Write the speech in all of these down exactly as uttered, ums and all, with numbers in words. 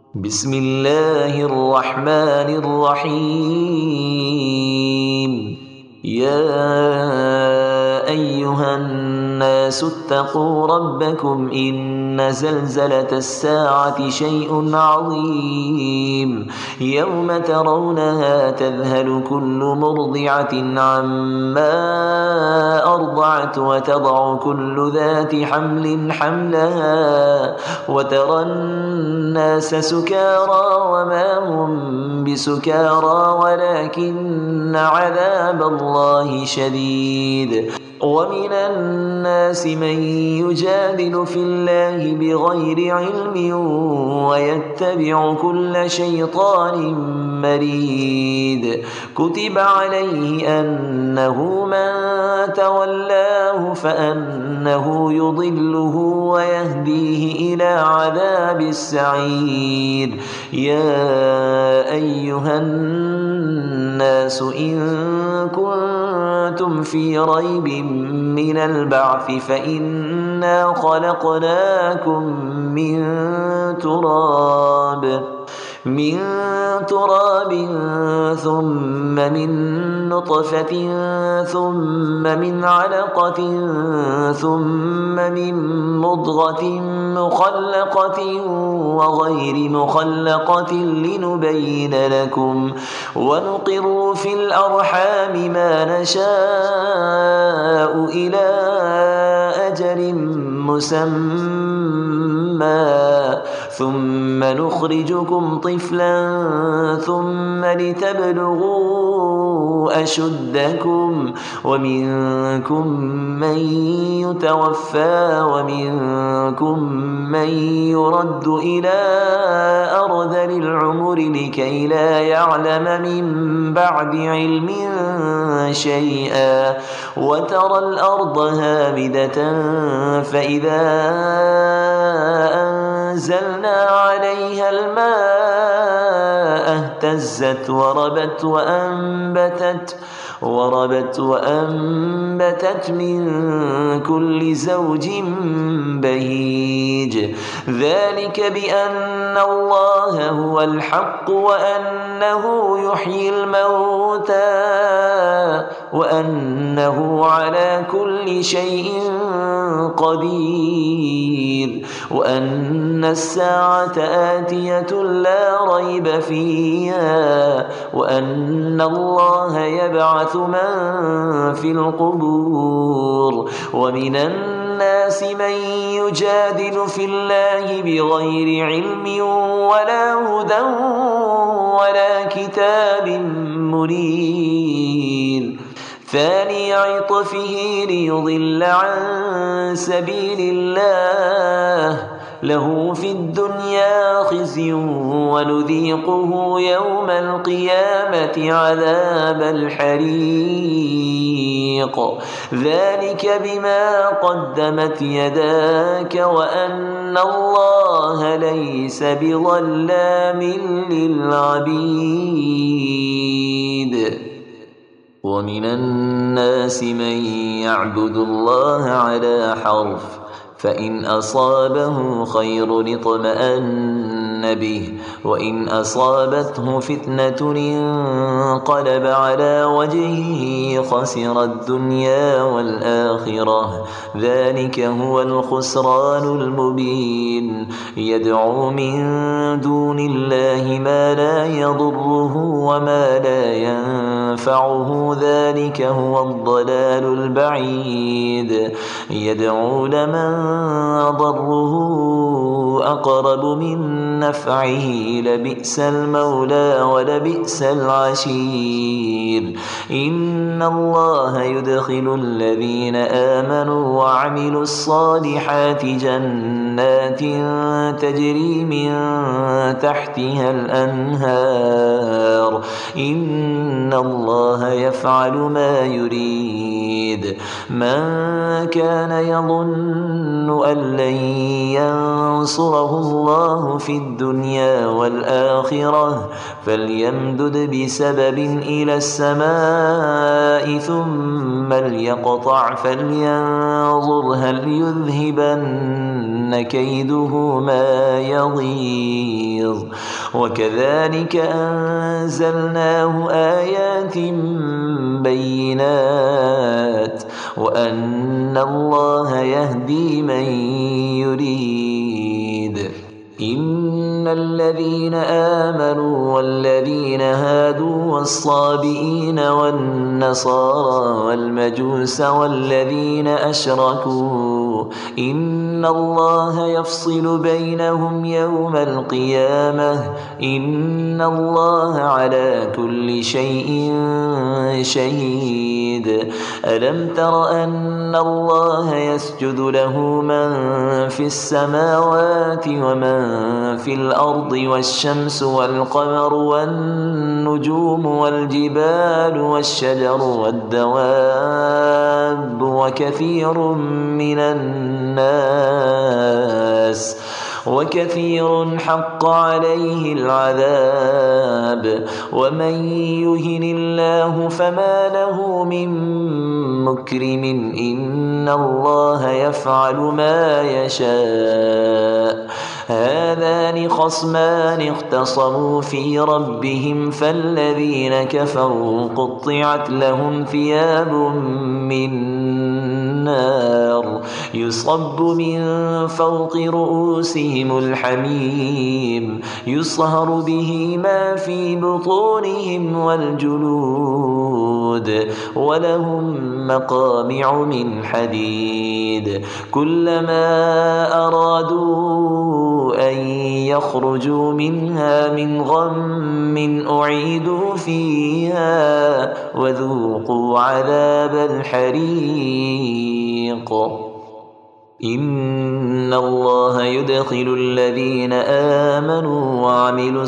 بسم الله الرحمن الرحيم. يا أيها الناس اتقوا ربكم إن زلزلة الساعة شيء عظيم يوم ترونها تذهل كل مرضعة عما أرضعت وتضع كل ذات حمل حملها وترى الناس سكارى وما هم بسكارى ولكن عذاب الله شديد. ومن الناس من يجادل في الله بغير علم ويتبع كل شيطان مريد. كتب عليه أنه من تولاه فأنه يضله ويهديه إلى عذاب السعير. يا أيها الناس إن كنتم في ريب من البعث فإنا خلقناكم من تراب من تراب ثم من نطفة ثم من علقة ثم من مضغة مخلقة وغير مخلقة لنبين لكم ونقر في الأرحام ما نشاء إلى أجل مسمى ثم نخرجكم طفلا ثم لتبلغوا أشدكم ومنكم من يتوفى ومنكم من يرد إلى أرذل العمر لكي لا يعلم من بعد علم شيئا. وترى الأرض هامدة فإذا أنزلنا عليها الماء اهتزت وربت وأنبتت وربت وأنبتت من كل زوج بهيج. ذلك بأن الله هو الحق وأنه يحيي الموتى وأنه على كل شيء قدير وأن الساعة آتية لا ريب فيها وأن الله يبعث من في القبور. ومن الناس من يجادل في الله بغير علم ولا هدى ولا كتاب منير. ثاني عطفه ليضل عن سبيل الله له في الدنيا خزي ونذيقه يوم القيامة عذاب الحريق. ذلك بما قدمت يداك وأن الله ليس بظلام للعبيد. ومن الناس من يعبد الله على حرف فإن أصابه خير اطمأن به وإن أصابته فتنة انقلب على وجهه خسر الدنيا والآخرة. ذلك هو الخسران المبين. يدعو من دون الله ما لا يضره وما لا ينفعه ذلك هو الضلال البعيد. يدعو لمن ضره أقرب من نفعه لبئس المولى ولبئس العشير. إن الله يدخل الذين آمنوا وعملوا الصالحات جنات تجري من تحتها الأنهار. إن الله يفعل ما يريد. من كان يظن أن لن ينصره الله في الدنيا والآخرة فليمدد بسبب إلى السماء ثم ليقطع فلينظر هل يذهبن كيده ما يغيظ وكذلك أنزلناه آيات بينات وأن الله يهدي من يريد إن الذين آمنوا والذين هادوا والصابئين والنصارى والمجوس والذين أشركوا إن الله يفصل بينهم يوم القيامة إن الله على كل شيء شهيد ألم تر أن الله يسجد له من في السماوات ومن في الأرض والشمس والقمر والنجوم والجبال والشجر والدواب وكثير من الناس وكثير حق عليه العذاب ومن يهن الله فما له من مكرم إن الله يفعل ما يشاء هذان خصمان اختصموا في ربهم فالذين كفروا قطعت لهم ثياب من نار يصب من فوق رؤوسهم الحميم يصهر به ما في بطونهم والجلود ولهم مقامع من حديد كلما أرادوا أن يخرجوا منها من غم أعيدوا فيها وذوقوا عذاب الحريق إن الله يدخل الذين آمنوا وعملوا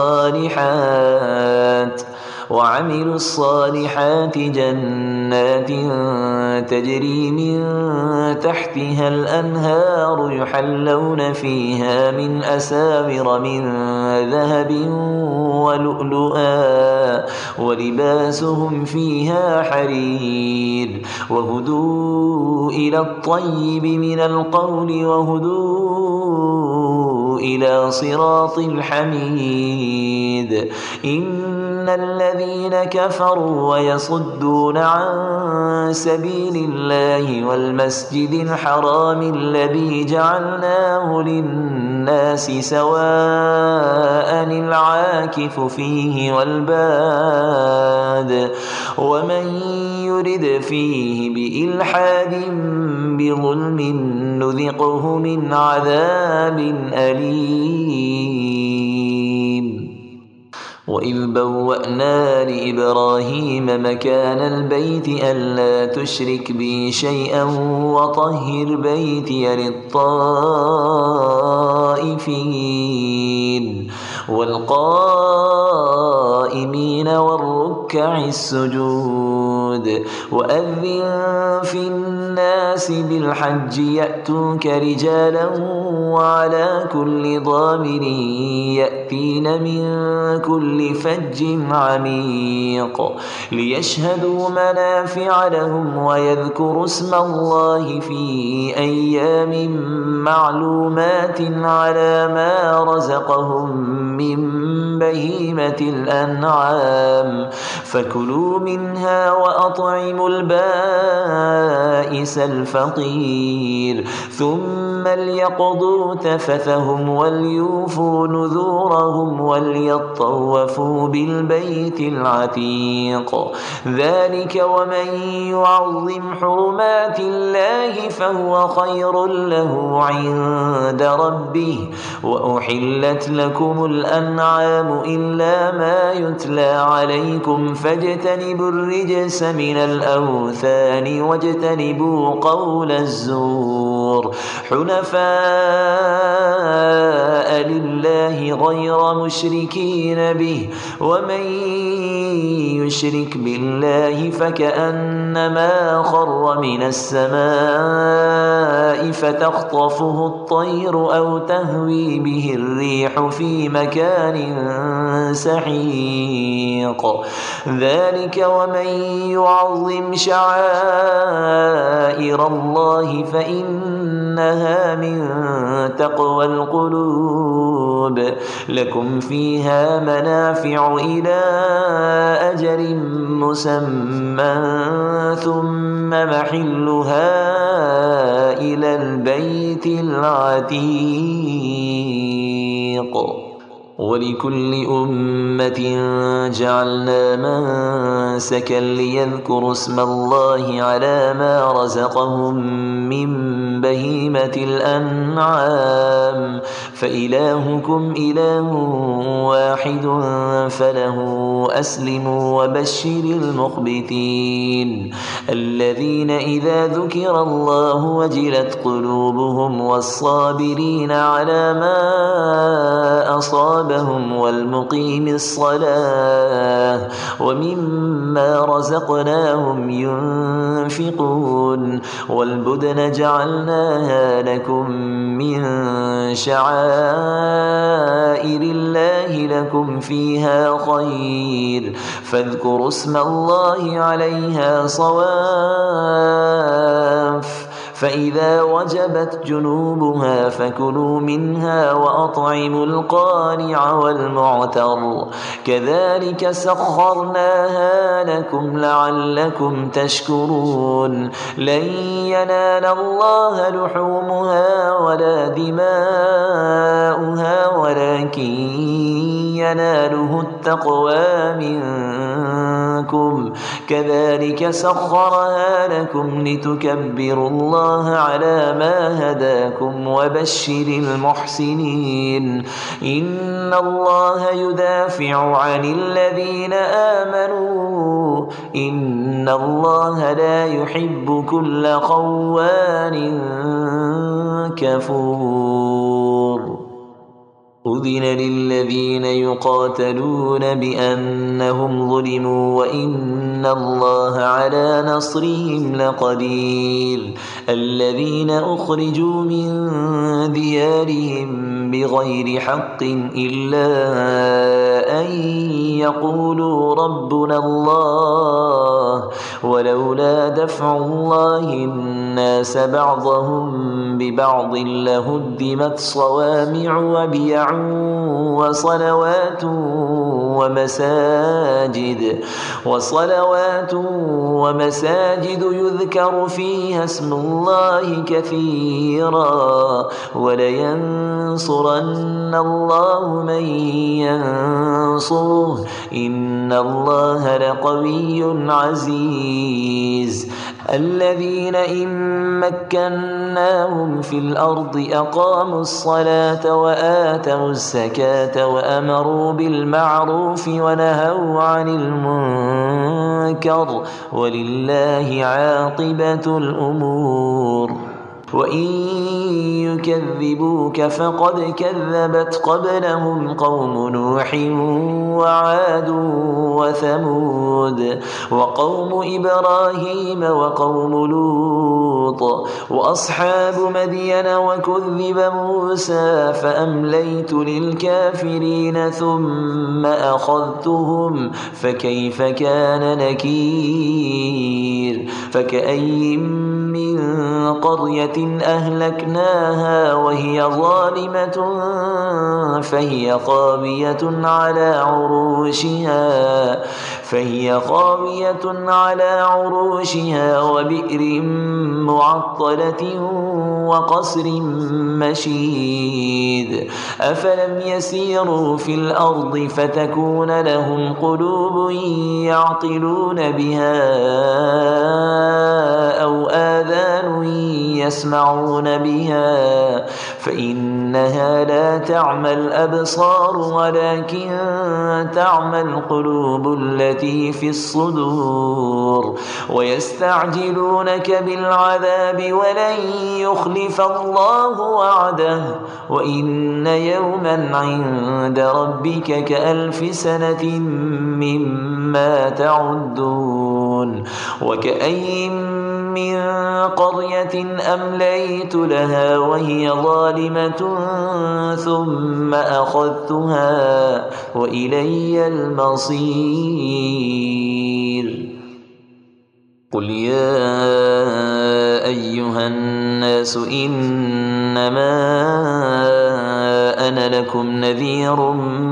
الصالحات وعملوا الصالحات جنات تجري من تحتها الأنهار يحلون فيها من أساور من ذهب ولؤلؤا ولباسهم فيها حرير وهدوا إلى الطيب من القول وهدوا إلى صراط الحميد إن الذين كفروا ويصدون عن سبيل الله والمسجد الحرام الذي جعلناه للناس سواء العاكف فيه والباد ومن يرد فيه بإلحاد بظلم نذقه من عذاب أليم وإذ بوأنا لإبراهيم مكان البيت ألا تشرك بي شيئا وطهر بيتي للطائفين والقائمين والركع السجود وأذن في الناس بالحج يأتوك رجالا وعلى كل ضامر يأتين من كل فج عميق ليشهدوا منافع لهم ويذكروا اسم الله في أيام معلومات على ما رزقهم من بهيمة الأنعام فكلوا منها وأطعموا البائس الفقير ثم ليقضوا تفثهم وليوفوا نذورهم وليطوفوا بالبيت العتيق ذلك ومن يعظم حرمات الله فهو خير له عند ربه وأحلت لكم الأنعام إلا ما يتلى عليكم فاجتنبوا الرجس من الأوثان واجتنبوا قول الزور حنفاء لله غير مشركين به ومن يشرك بالله فكأنما خر من السماء فتخطفه الطير أو تهوي به الريح في مكان سحيق. ذلك ومن يعظم شعائر الله فإنها من تقوى القلوب. لكم فيها منافع إلى أجل مسمى ثم محلها إلى البيت العتيق. ولكل أمة جعلنا منسكا ليذكروا اسم الله على ما رزقهم من بهيمة الأنعام فإلهكم إله واحد فله أسلموا وبشر المخبتين الذين إذا ذكر الله وجلت قلوبهم والصابرين على ما أصابهم والمقيم الصلاة ومما رزقناهم ينفقون. والبدن جعلناها لكم من شعائر الله لكم فيها خير فاذكروا اسم الله عليها صواف فإذا وجبت جنوبها فكلوا منها وأطعموا القانع والمعتر كذلك سخرناها لكم لعلكم تشكرون. لن ينال الله لحومها ولا دماؤها ولكن يناله التقوى منكم كذلك سخرها لكم لتكبروا الله على ما هداكم وبشر المحسنين. إن الله يدافع عن الذين آمنوا إن الله لا يحب كل خوان كفور. أذن للذين يقاتلون بأنهم ظلموا وإن الله على نصرهم لقدير. الذين أخرجوا من ديارهم بغير حق إلا أن يقولوا ربنا الله ولولا دفع الله الناس بعضهم ببعض لهدمت صوامع وبيع وصلوات ومساجد وصلوات ومساجد يذكر فيها اسم الله كثيرا ولينصرن الله من ينصره إن الله لقوي عزيز. الذين إن مكناهم في الأرض أقاموا الصلاة وآتوا الزكاة وأمروا بالمعروف ونهوا عن المنكر ولله عاقبة الأمور. وإن يكذبوك فقد كذبت قبلهم قوم نوح وعاد وثمود وقوم إبراهيم وقوم لوط وأصحاب مدين وكذب موسى فأمليت للكافرين ثم أخذتهم فكيف كان نكير. فكأي من قرية أهلكناها وهي ظالمة فهي خاوية على عروشها فهي خاوية على عروشها وبئر معطلة وقصر مشيد. أفلم يسيروا في الأرض فتكون لهم قلوب يعقلون بها أو آذان يسمعون بها فإنها لا تعمى الأبصار ولكن تعمى القلوب التي في الصدور. ويستعجلونك بالعذاب ولن يخلف الله وعده وإن يوما عند ربك كألف سنة مما تعدون. وكأي من قرية أمليت لها وهي ظالمة ثم أخذتها وإلي المصير. قل يا أيها الناس إنما أنا لكم نذير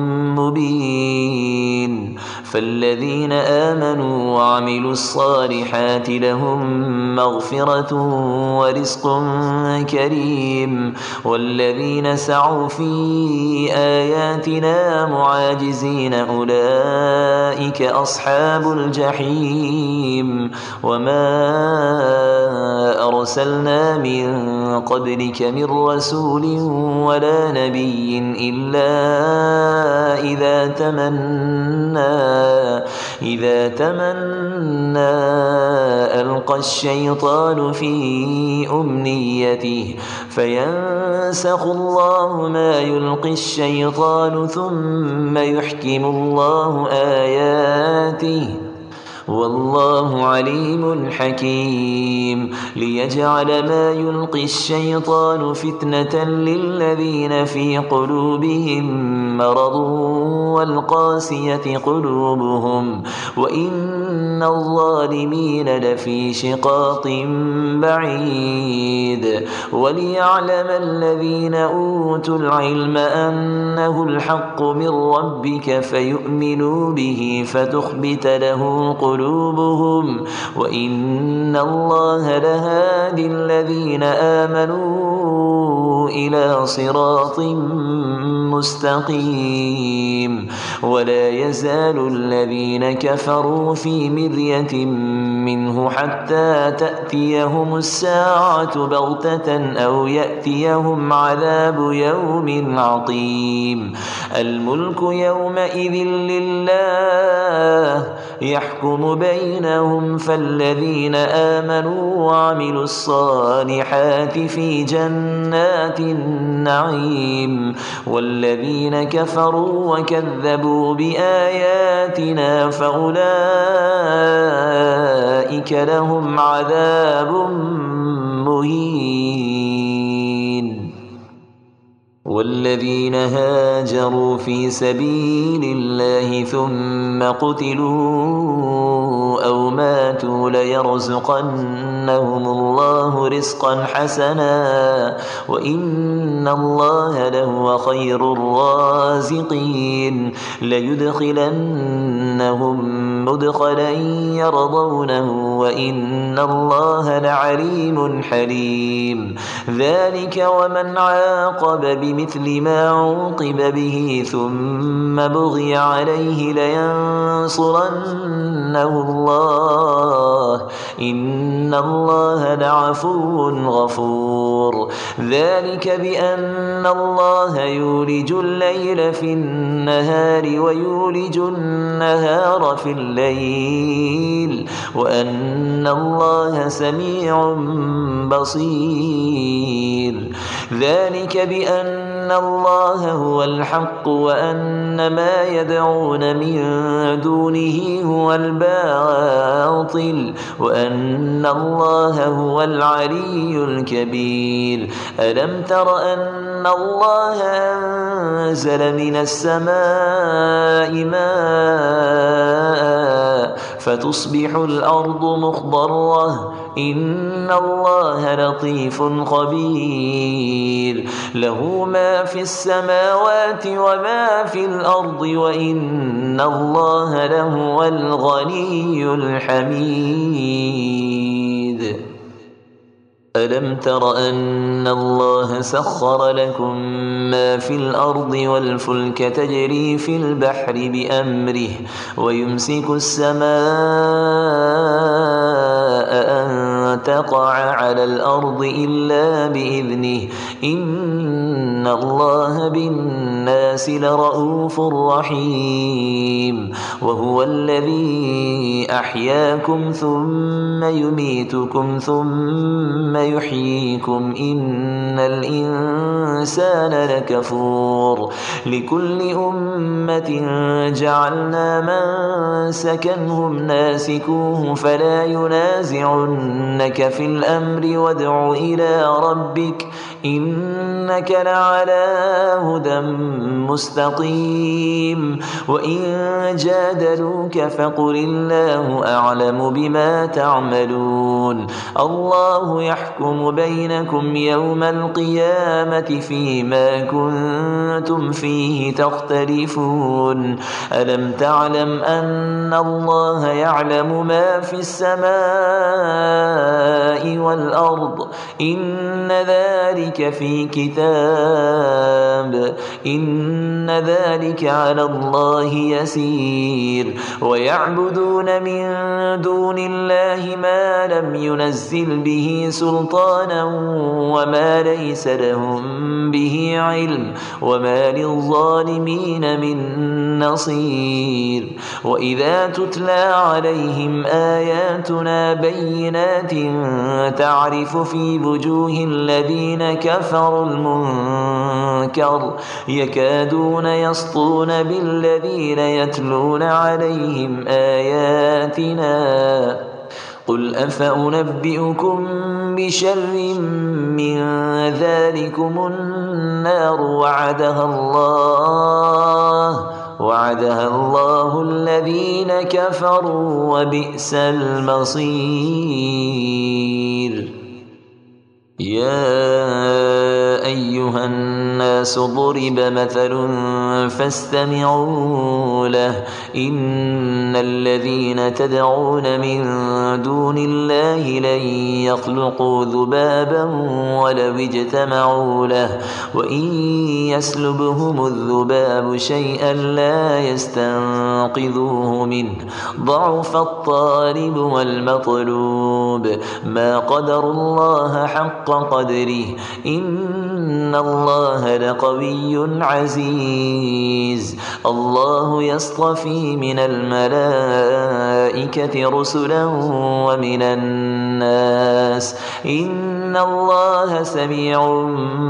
مبين، فالذين آمنوا وعملوا الصالحات لهم مغفرة ورزق كريم، والذين سعوا في آياتنا معاجزين أولئك أصحاب الجحيم. وما أرسلنا من قبلك من رسول ولا نبي إلا إذا تمنى إذا تمنى ألقى الشيطان في أمنيته فينسخ الله ما يلقي الشيطان ثم يحكم الله آياته والله عليم حكيم. ليجعل ما يلقي الشيطان فتنة للذين في قلوبهم مرض والقاسية قلوبهم وإن الظالمين لفي شقاق بعيد. وليعلم الذين أوتوا العلم أنه الحق من ربك فيؤمنوا به فتخبت له قلوبهم وإن الله لهادي الذين آمنوا إلى صراط مستقيم. ولا يزال الذين كفروا في مرية منه حتى تأتيهم الساعة بغتة أو يأتيهم عذاب يوم عظيم. الملك يومئذ لله يحكم بينهم، فالذين آمنوا وعملوا الصالحات في جنات النعيم، والذين كفروا وكذبوا بآياتنا فأولئك لهم عذاب مهين. والذين هاجروا في سبيل الله ثم قتلوا أو ماتوا ليرزقنهم الله رزقا حسنا وإن الله لهو خير الرازقين. ليدخلنهم مدخلا يرضونه وإن الله لعليم حليم. ذلك ومن عاقب بمثل ما عوقب به ثم بغي عليه لينصرنه الله إن الله لعفو غفور. ذلك بأن الله يولج الليل في النهار ويولج النهار في الليل وأن الله سميع بصير. ذلك بأن الله هو الحق وأن ما يدعون من دونه هو الباطل وأن الله هو العلي الكبير. ألم تر أن الله أنزل من السماء ماء فتصبح الأرض مخضرة إن الله لطيف خبير. له ما في السماوات وما في الأرض وإن الله لهو الغني الحميد. ألم تر أن الله سخر لكم ما في الأرض والفلك تجري في البحر بأمره ويمسك السماء أن تقع على الأرض إلا بإذنه إن الله بالناس لرؤوف رحيم. وهو الذي أحياكم ثم يميتكم ثم يحييكم إن الإنسان لكفور. لكل أمة جعلنا منسكا هم ناسكوه فلا ينازعنك يفتنونك في الأمر وادع إلى ربك إنك لعلى هدى مستقيم وإن جادلوك فقل الله أعلم بما تعملون الله يحكم بينكم يوم القيامة فيما كنتم فيه تختلفون ألم تعلم أن الله يعلم ما في السماء والأرض إن ذلك في كتاب إن ذلك على الله يسير ويعبدون من دون الله ما لم ينزل به سلطانا وما ليس لهم به علم وما للظالمين من نصير وإذا تتلى عليهم آياتنا بينات تعرف في وجوه الذين كفروا المنكر يكادون يسطون بالذين يتلون عليهم آياتنا قل أفأنبئكم بشر من ذلكم النار وعدها الله وعدها الله الذين كفروا وبئس المصير يا أيها الناس ضرب مثل فاستمعوا له إن الذين تدعون من دون الله لن يخلقوا ذبابا ولو اجتمعوا له وإن يسلبهم الذباب شيئا لا يستنقذوه منه ضعف الطالب والمطلوب ما قدروا الله حق قدره إن الله لقوي عزيز الله يصطفي من الملائكة رسلا ومن الناس إن الله سميع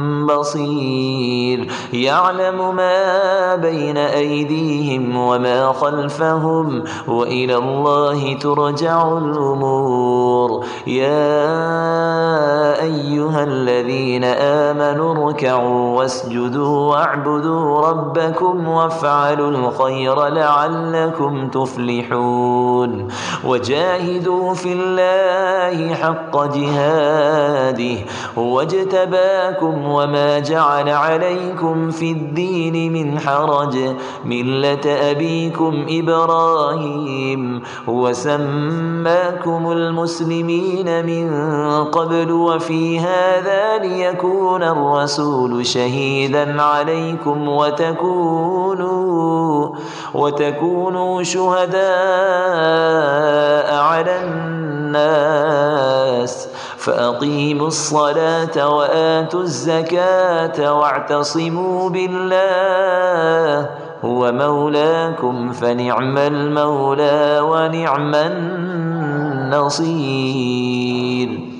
بصير يعلم ما بين أيديهم وما خلفهم وإلى الله ترجع الأمور يا أيها الذين آمنوا اركعوا واسجدوا واعبدوا ربكم وافعلوا الخير لعلكم تفلحون وجاهدوا في الله حق جهاده هو اجتباكم وما جعل عليكم في الدين من حرج ملة أبيكم إبراهيم هو سماكم المسلمين من قبل وفي هذا ليكون الرسول شهيدا عليكم وتكونوا وتكونوا شهداء على الناس فأقيموا الصلاة وآتوا الزكاة واعتصموا بالله هو مولاكم فنعم المولى ونعم النصير